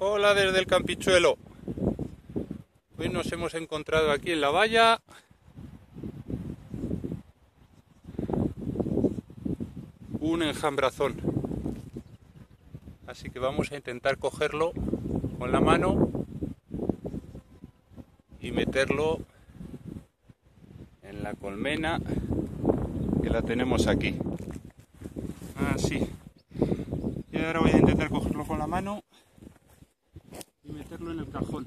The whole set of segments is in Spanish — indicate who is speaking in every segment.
Speaker 1: Hola desde el Campichuelo. Hoy nos hemos encontrado aquí en la valla un enjambrazón. Así que vamos a intentar cogerlo con la mano y meterlo en la colmena que la tenemos aquí. Así. Y ahora voy a intentar cogerlo con la mano y meterlo en el cajón.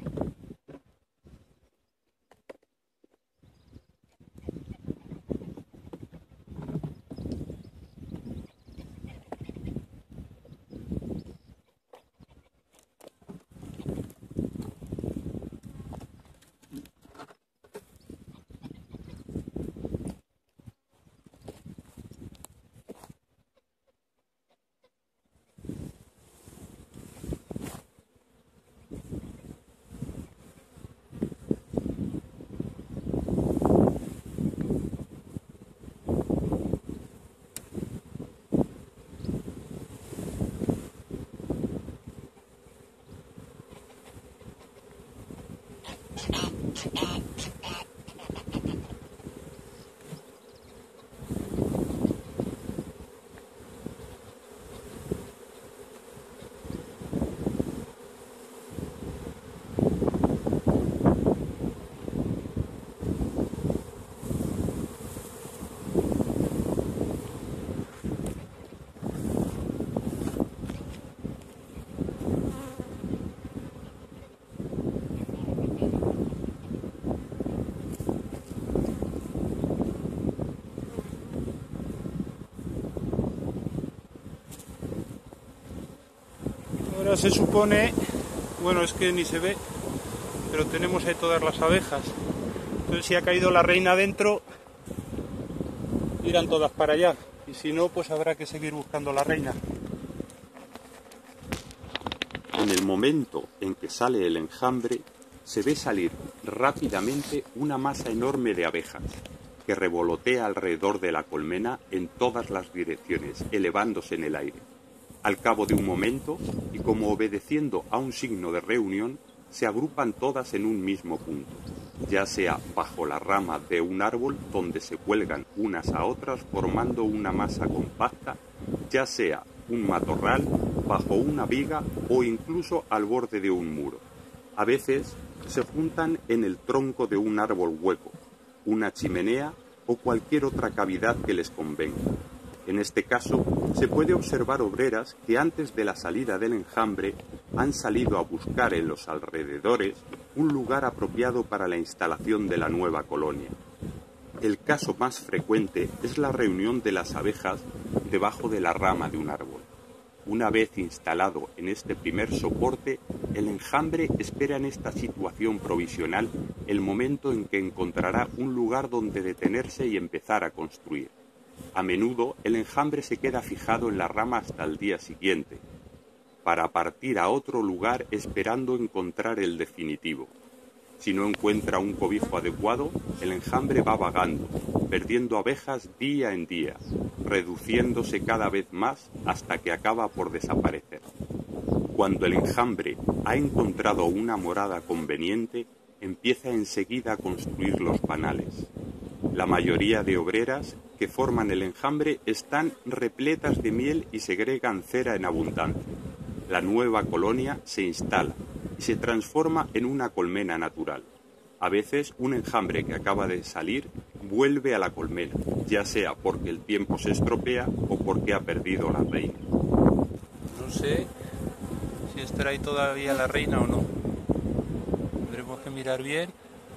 Speaker 1: Ahora se supone, bueno, es que ni se ve, pero tenemos ahí todas las abejas. Entonces si ha caído la reina dentro, irán todas para allá. Y si no, pues habrá que seguir buscando la reina.
Speaker 2: En el momento en que sale el enjambre, se ve salir rápidamente una masa enorme de abejas, que revolotea alrededor de la colmena en todas las direcciones, elevándose en el aire. Al cabo de un momento, y como obedeciendo a un signo de reunión, se agrupan todas en un mismo punto, ya sea bajo la rama de un árbol donde se cuelgan unas a otras formando una masa compacta, ya sea un matorral, bajo una viga o incluso al borde de un muro. A veces se juntan en el tronco de un árbol hueco, una chimenea o cualquier otra cavidad que les convenga. En este caso, se puede observar obreras que antes de la salida del enjambre han salido a buscar en los alrededores un lugar apropiado para la instalación de la nueva colonia. El caso más frecuente es la reunión de las abejas debajo de la rama de un árbol. Una vez instalado en este primer soporte, el enjambre espera en esta situación provisional el momento en que encontrará un lugar donde detenerse y empezar a construir. A menudo el enjambre se queda fijado en la rama hasta el día siguiente, para partir a otro lugar esperando encontrar el definitivo. Si no encuentra un cobijo adecuado, el enjambre va vagando, perdiendo abejas día en día, reduciéndose cada vez más hasta que acaba por desaparecer. Cuando el enjambre ha encontrado una morada conveniente, empieza enseguida a construir los panales. La mayoría de obreras que forman el enjambre están repletas de miel y segregan cera en abundancia. La nueva colonia se instala y se transforma en una colmena natural. A veces un enjambre que acaba de salir vuelve a la colmena, ya sea porque el tiempo se estropea o porque ha perdido la reina.
Speaker 1: No sé si estará ahí todavía la reina o no. Tendremos que mirar bien.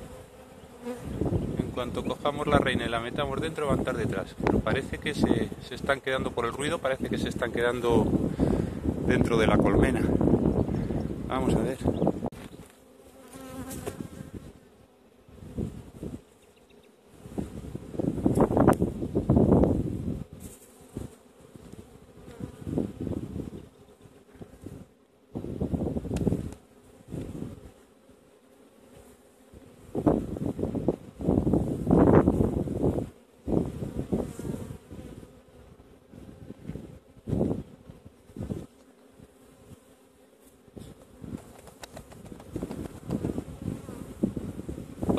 Speaker 1: En cuanto cojamos la reina y la metamos dentro, va a estar detrás. Pero parece que se están quedando por el ruido, parece que se están quedando dentro de la colmena. Vamos a ver.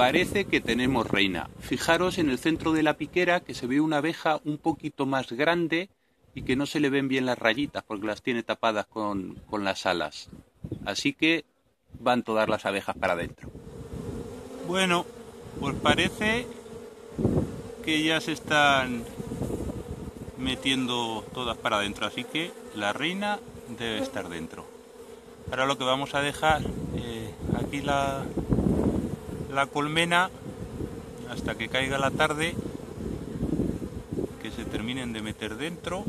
Speaker 1: parece que tenemos reina. Fijaros en el centro de la piquera que se ve una abeja un poquito más grande y que no se le ven bien las rayitas porque las tiene tapadas con las alas. Así que van todas las abejas para adentro. Bueno, pues parece que ya se están metiendo todas para adentro, así que la reina debe estar dentro. Ahora lo que vamos a dejar aquí la colmena hasta que caiga la tarde, que se terminen de meter dentro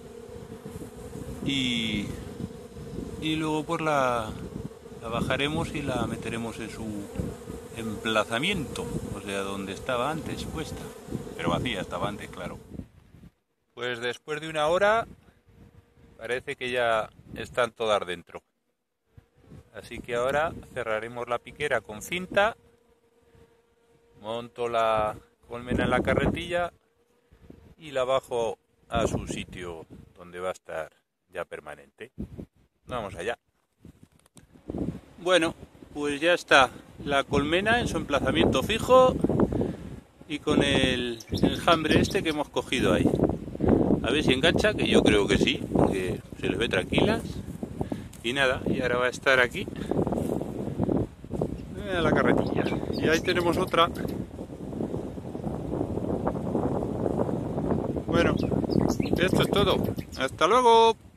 Speaker 1: y luego pues la bajaremos y la meteremos en su emplazamiento, o sea, donde estaba antes puesta, pero vacía estaba antes, claro. Pues después de una hora parece que ya están todas dentro. Así que ahora cerraremos la piquera con cinta, monto la colmena en la carretilla y la bajo a su sitio donde va a estar ya permanente. Vamos allá. Bueno, pues ya está la colmena en su emplazamiento fijo y con el enjambre este que hemos cogido ahí. A ver si engancha, que yo creo que sí, porque se les ve tranquilas. Y nada, y ahora va a estar aquí en la carretilla. Y ahí tenemos otra. Bueno, esto es todo. ¡Hasta luego!